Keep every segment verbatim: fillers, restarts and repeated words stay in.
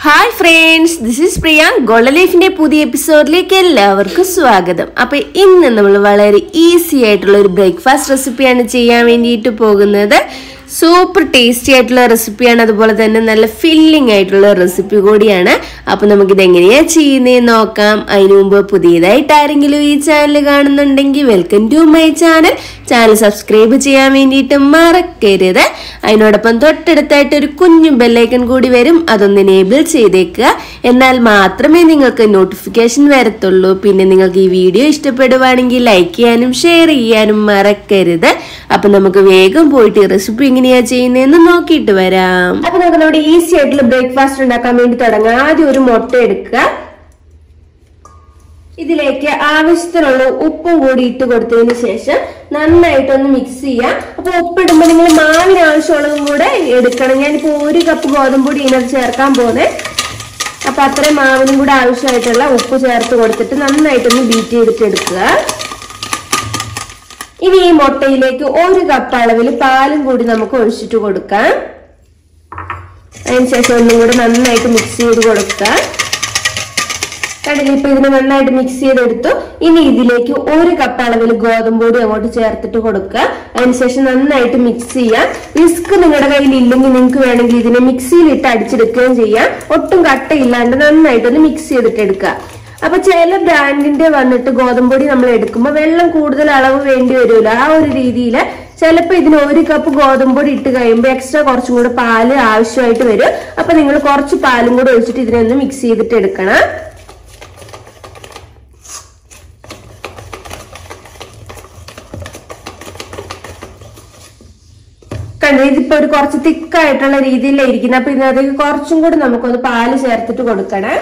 Hi friends, this is Priya. Golden Leafന്റെ പുതിയ എപ്പിസോഡിലേക്ക് എല്ലാവർക്കും സ്വാഗതം. അപ്പോൾ ഇന്ന് നമ്മൾ വളരെ ഈസി ആയിട്ടുള്ള ഒരു ബ്രേക്ക്ഫാസ്റ്റ് റെസിപ്പിയാണ് ചെയ്യാൻ വേണ്ടിയിട്ട് പോകുന്നത്. സൂപ്പർ ടേസ്റ്റി ആയിട്ടുള്ള റെസിപ്പിയാണ്, അതുപോലെ തന്നെ നല്ല ഫില്ലിംഗ് ആയിട്ടുള്ള റെസിപ്പി കൂടിയാണ്. അപ്പോൾ നമുക്കിത് എങ്ങനെയാണ് ചെയ്യുന്നതെന്ന് നോക്കാം. അതിനു മുമ്പ് പുതിയതായിട്ട് ആരെങ്കിലും ഈ ചാനൽ കാണുന്നുണ്ടെങ്കിൽ welcome to my channel. Channel subscribe ചെയ്യാൻ വേണ്ടിയിട്ട് മറക്കരുത്. അതിനോടൊപ്പം തൊട്ടടുത്തായിട്ട് ഒരു കുഞ്ഞു ബെല്ലൈക്കൺ കൂടി വരും, അതൊന്ന് എനേബിൾ ചെയ്തേക്കുക. എന്നാൽ മാത്രമേ നിങ്ങൾക്ക് നോട്ടിഫിക്കേഷൻ വരത്തുള്ളൂ. പിന്നെ നിങ്ങൾക്ക് ഈ വീഡിയോ ഇഷ്ടപ്പെടുവാണെങ്കിൽ ലൈക്ക് ചെയ്യാനും ഷെയർ ചെയ്യാനും മറക്കരുത്. അപ്പൊ നമുക്ക് വേഗം പോയിട്ട് റെസിപ്പി എങ്ങനെയാ ചെയ്യുന്നതെന്ന് നോക്കിയിട്ട് വരാം. അപ്പൊ നമുക്ക് നമ്മുടെ ഈസി ആയിട്ടുള്ള ബ്രേക്ക്ഫാസ്റ്റ് ഉണ്ടാക്കാൻ വേണ്ടി തുടങ്ങാം. ആദ്യം ഒരു മുട്ട എടുക്കുക. ഇതിലേക്ക് ആവശ്യത്തിനുള്ള ഉപ്പും കൂടി ഇട്ട് കൊടുത്തതിന് ശേഷം നന്നായിട്ടൊന്ന് മിക്സ് ചെയ്യാം. അപ്പൊ ഉപ്പിടുമ്പോൾ നിങ്ങൾ മാവിന് ആവശ്യമുള്ളതും കൂടെ എടുക്കണം. ഞാനിപ്പോ ഒരു കപ്പ് ഗോതമ്പ് പൊടി ഇതിനകത്ത് ചേർക്കാൻ പോകുന്നത്. അപ്പൊ അത്രയും മാവിനും കൂടെ ആവശ്യമായിട്ടുള്ള ഉപ്പ് ചേർത്ത് കൊടുത്തിട്ട് നന്നായിട്ടൊന്ന് ബീറ്റ് ചെയ്തിട്ട് എടുക്കുക. ഇനി ഈ മുട്ടയിലേക്ക് ഒരു കപ്പ് അളവിൽ പാലും കൂടി നമുക്ക് ഒഴിച്ചിട്ട് കൊടുക്കാം. അതിനുശേഷം ഒന്നും കൂടെ നന്നായിട്ട് മിക്സ് ചെയ്ത് കൊടുക്കുക. കണ്ടില്ലേ, ഇപ്പൊ ഇതിന് നന്നായിട്ട് മിക്സ് ചെയ്തെടുത്തു. ഇനി ഇതിലേക്ക് ഒരു കപ്പ് അളവിൽ ഗോതമ്പ് പൊടി അങ്ങോട്ട് ചേർത്തിട്ട് കൊടുക്കുക. അതിനുശേഷം നന്നായിട്ട് മിക്സ് ചെയ്യാം. വിസ്ക് നിങ്ങളുടെ കയ്യിൽ ഇല്ലെങ്കിൽ നിങ്ങൾക്ക് വേണമെങ്കിൽ ഇതിനെ മിക്സിയിൽ ഇട്ട് അടിച്ചെടുക്കുകയും ചെയ്യാം. ഒട്ടും കട്ടയില്ലാണ്ട് നന്നായിട്ടൊന്ന് മിക്സ് ചെയ്തിട്ട് എടുക്കുക. അപ്പൊ ചില ബ്രാൻഡിന്റെ വന്നിട്ട് ഗോതമ്പ് പൊടി നമ്മൾ എടുക്കുമ്പോൾ വെള്ളം കൂടുതൽ അളവ് വേണ്ടി വരുമല്ലോ. ആ ഒരു രീതിയിൽ ചിലപ്പോൾ ഇതിന് ഒരു കപ്പ് ഗോതമ്പ് പൊടി ഇട്ട് കഴിയുമ്പോൾ എക്സ്ട്രാ കുറച്ചും കൂടെ പാല് ആവശ്യമായിട്ട് വരും. അപ്പൊ നിങ്ങൾ കുറച്ച് പാലും കൂടെ ഒഴിച്ചിട്ട് ഇതിനൊന്ന് മിക്സ് ചെയ്തിട്ട് എടുക്കണം. കണ്ടു, ഇതിപ്പോ ഒരു കുറച്ച് തിക്കായിട്ടുള്ള രീതിയിലായിരിക്കുന്നത്. അപ്പൊ ഇതിനകത്തേക്ക് കുറച്ചും കൂടി നമുക്കൊന്ന് പാല് ചേർത്തിട്ട് കൊടുക്കണം.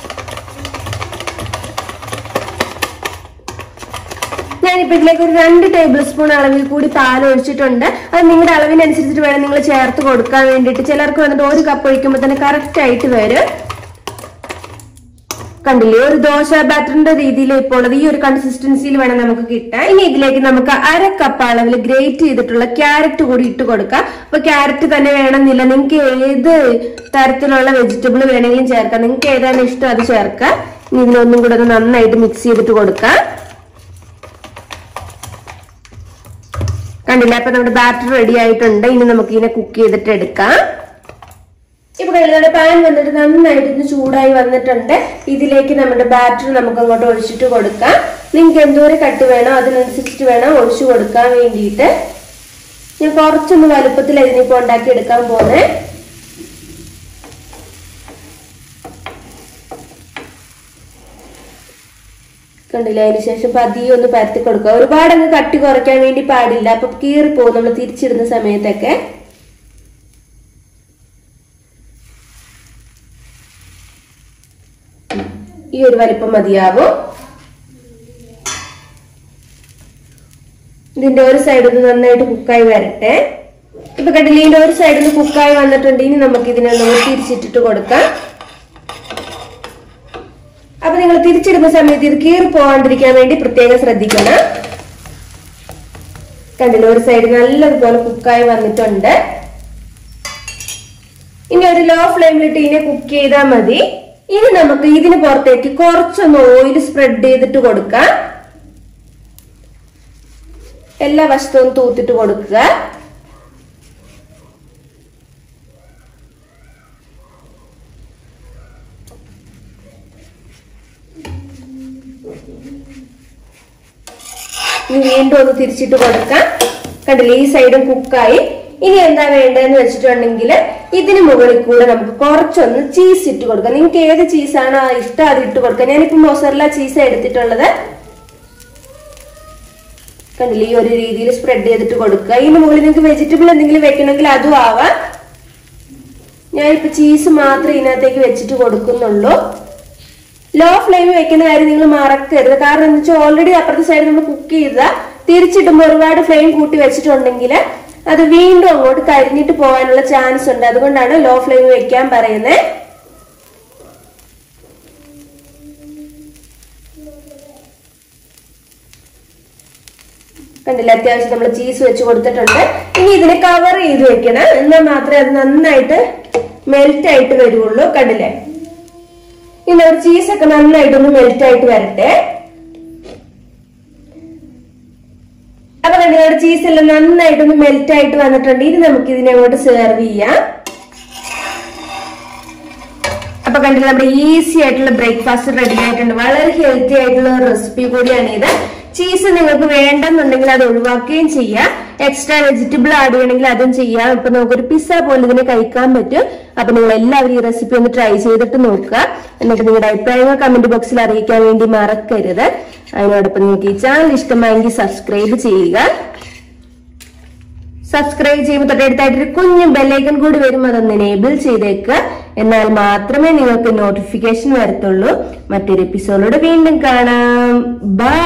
ഞാനിപ്പോ ഇതിലേക്ക് ഒരു രണ്ട് ടേബിൾ സ്പൂൺ അളവിൽ കൂടി പാൽ ഒഴിച്ചിട്ടുണ്ട്. അത് നിങ്ങളുടെ അളവിനനുസരിച്ചിട്ട് വേണം നിങ്ങൾ ചേർത്ത് കൊടുക്കാൻ വേണ്ടിയിട്ട്. ചിലർക്ക് വന്നിട്ട് ഒരു കപ്പ് ഒഴിക്കുമ്പോൾ തന്നെ കറക്റ്റ് ആയിട്ട് വരും. കണ്ടില്ലേ, ഒരു ദോശ ബാറ്ററിന്റെ രീതിയിൽ ഇപ്പോൾ ഉള്ളത് ഈ ഒരു കൺസിസ്റ്റൻസിയിൽ വേണം നമുക്ക് കിട്ടാൻ. ഇനി ഇതിലേക്ക് നമുക്ക് അര കപ്പ് അളവിൽ ഗ്രേറ്റ് ചെയ്തിട്ടുള്ള ക്യാരറ്റ് കൂടി ഇട്ട് കൊടുക്കാം. അപ്പൊ ക്യാരറ്റ് തന്നെ വേണമെന്നില്ല, നിങ്ങൾക്ക് ഏത് തരത്തിലുള്ള വെജിറ്റബിൾ വേണമെങ്കിലും ചേർക്കാം. നിങ്ങൾക്ക് ഏതാണ് ഇഷ്ടം അത് ചേർക്കാം. ഇനി ഇതിനൊന്നും കൂടെ ഒന്ന് നന്നായിട്ട് മിക്സ് ചെയ്തിട്ട് കൊടുക്കാം. കണ്ടില്ല, അപ്പൊ നമ്മുടെ ബാറ്റർ റെഡി ആയിട്ടുണ്ട്. ഇനി നമുക്ക് ഇതിനെ കുക്ക് ചെയ്തിട്ട് എടുക്കാം. ഇപ്പൊ നമ്മുടെ പാൻ വന്നിട്ട് നന്നായിട്ട് ചൂടായി വന്നിട്ടുണ്ട്. ഇതിലേക്ക് നമ്മുടെ ബാറ്റർ നമുക്ക് അങ്ങോട്ട് ഒഴിച്ചിട്ട് കൊടുക്കാം. നിങ്ങൾക്ക് എന്തോരം കട്ട് വേണോ അതിനനുസരിച്ചിട്ട് വേണം ഒഴിച്ചു കൊടുക്കാൻ വേണ്ടിയിട്ട്. ഞാൻ കുറച്ചൊന്ന് വലുപ്പത്തിൽ ഇതിനിപ്പോ ഉണ്ടാക്കി എടുക്കാൻ പോകുന്നത്. കണ്ടില്ല, അതിന് ശേഷം പതിയെ ഒന്ന് പരത്തി കൊടുക്കുക. ഒരുപാട് അങ്ങ് കട്ടി കുറയ്ക്കാൻ വേണ്ടി പാടില്ല, അപ്പൊ കീറിപ്പോകും നമ്മൾ തിരിച്ചിടുന്ന സമയത്തൊക്കെ. ഈ ഒരു വലിപ്പം മതിയാവും. ഇതിന്റെ ഒരു സൈഡിൽ നിന്ന് നന്നായിട്ട് കുക്കായി വരട്ടെ. ഇപ്പൊ കണ്ടില്ല, ഇതിന്റെ ഒരു സൈഡിൽ നിന്ന് കുക്കായി വന്നിട്ടുണ്ട്. ഇനി നമുക്ക് ഇതിനെ നമ്മൾ തിരിച്ചിട്ടിട്ട് കൊടുക്കാം. അപ്പൊ നിങ്ങൾ തിരിച്ചിടുന്ന സമയത്ത് ഇത് കീറി പോകാണ്ടിരിക്കാൻ വേണ്ടി പ്രത്യേകം ശ്രദ്ധിക്കണം. കണ്ടില്ല, ഒരു സൈഡ് നല്ലതുപോലെ കുക്കായി വന്നിട്ടുണ്ട്. ഇനി ഒരു ലോ ഫ്ലെയിമിലിട്ട് ഇതിനെ കുക്ക് ചെയ്താൽ മതി. ഇനി നമുക്ക് ഇതിന് പുറത്തേക്ക് കുറച്ചൊന്ന് ഓയിൽ സ്പ്രെഡ് ചെയ്തിട്ട് കൊടുക്കാം. എല്ലാ വശത്തും തൂത്തിട്ട് കൊടുക്കുക. വീണ്ടും ഒന്ന് തിരിച്ചിട്ട് കൊടുക്കാം. കണ്ടില്ലേ, ഈ സൈഡും കുക്കായി. ഇനി എന്താ വേണ്ടതെന്ന് വെച്ചിട്ടുണ്ടെങ്കിൽ ഇതിന് മുകളിൽ കൂടെ നമുക്ക് കുറച്ചൊന്ന് ചീസ് ഇട്ട് കൊടുക്കാം. നിങ്ങൾക്ക് ഏത് ചീസാണോ ഇഷ്ടം അത് ഇട്ട് കൊടുക്കാം. ഞാനിപ്പോ മൊസറല്ല ചീസ് എടുത്തിട്ടുള്ളത്. കണ്ടില്ലേ, ഈ ഒരു രീതിയിൽ സ്പ്രെഡ് ചെയ്തിട്ട് കൊടുക്കുക. ഇതിന് മുകളിൽ നിങ്ങൾക്ക് വെജിറ്റബിൾ എന്തെങ്കിലും വെക്കണമെങ്കിൽ അതും ആവാം. ഞാനിപ്പോ ചീസ് മാത്രമേ ഇതിനകത്തേക്ക് വെച്ചിട്ട് കൊടുക്കുന്നുള്ളൂ. ലോ ഫ്ലെയിം വെക്കുന്ന കാര്യം നിങ്ങൾ മറക്കരുത്. കാരണം എന്താ വെച്ചാൽ ഓൾറെഡി അപ്പുറത്തെ സൈഡ് നമ്മൾ കുക്ക് ചെയ്ത തിരിച്ചിടുമ്പോൾ ഒരുപാട് ഫ്ലെയിം കൂട്ടി വെച്ചിട്ടുണ്ടെങ്കിൽ അത് വീണ്ടും അങ്ങോട്ട് കരിഞ്ഞിട്ട് പോകാനുള്ള ചാൻസ് ഉണ്ട്. അതുകൊണ്ടാണ് ലോ ഫ്ലെയിം വെക്കാൻ പറയുന്നത്. കണ്ടില്ല, അത്യാവശ്യം നമ്മൾ ചീസ് വെച്ച് കൊടുത്തിട്ടുണ്ട്. ഇനി ഇതിനെ കവർ ചെയ്ത് വെക്കണം, എന്നാൽ മാത്രമേ അത് നന്നായിട്ട് മെൽറ്റ് ആയിട്ട് വരുള്ളൂ. കണ്ടില്ലേ, ഇനി നമ്മുടെ ചീസൊക്കെ നന്നായിട്ടൊന്ന് മെൽറ്റ് ആയിട്ട് വരട്ടെ. അപ്പൊ കണ്ടു നമ്മുടെ ചീസ് എല്ലാം നന്നായിട്ടൊന്ന് മെൽറ്റ് ആയിട്ട് വന്നിട്ടുണ്ട്. ഇനി നമുക്ക് ഇതിനെ അങ്ങോട്ട് സെർവ് ചെയ്യാം. അപ്പൊ കണ്ടില്ല നമ്മുടെ ഈസി ആയിട്ടുള്ള ബ്രേക്ക്ഫാസ്റ്റ് റെഡി ആയിട്ടുണ്ട്. വളരെ ഹെൽത്തി ആയിട്ടുള്ള റെസിപ്പി കൂടിയാണ് ഇത്. ചീസ് നിങ്ങൾക്ക് വേണ്ടെന്നുണ്ടെങ്കിൽ അത് ഒഴിവാക്കുകയും ചെയ്യാം. എക്സ്ട്രാ വെജിറ്റബിൾ ആഡ് ചെയ്യണമെങ്കിൽ അതും ചെയ്യാം. ഇപ്പൊ നമുക്കൊരു പിസ്സ പോലെ ഇതിനെ കഴിക്കാൻ പറ്റും. അപ്പൊ നിങ്ങൾ എല്ലാവരും ഈ റെസിപ്പി ഒന്ന് ട്രൈ ചെയ്തിട്ട് നോക്കുക. എന്നിട്ട് നിങ്ങളുടെ അഭിപ്രായങ്ങൾ കമന്റ് ബോക്സിൽ അറിയിക്കാൻ വേണ്ടി മറക്കരുത്. അതിനോടൊപ്പം നിങ്ങൾക്ക് ഈ ചാനൽ ഇഷ്ടമായെങ്കിൽ സബ്സ്ക്രൈബ് ചെയ്യുക. സബ്സ്ക്രൈബ് ചെയ്യുമ്പോൾ തൊട്ടടുത്തായിട്ടൊരു കുഞ്ഞു ബെല്ലൈക്കൺ കൂടി വരും, അതൊന്ന് എനേബിൾ ചെയ്തേക്കുക. എന്നാൽ മാത്രമേ നിങ്ങൾക്ക് നോട്ടിഫിക്കേഷൻ വരത്തുള്ളൂ. മറ്റൊരു എപ്പിസോഡിലൂടെ വീണ്ടും കാണാം. ബൈ.